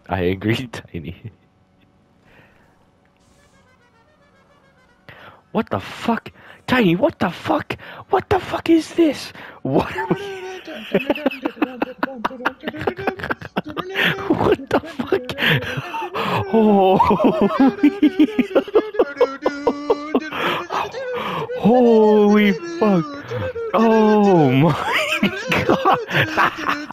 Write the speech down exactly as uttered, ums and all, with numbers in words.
I agree, Tiny. What the fuck? Tiny, what the fuck? What the fuck is this? What are we... What the fuck? Oh, holy fuck. Oh my god.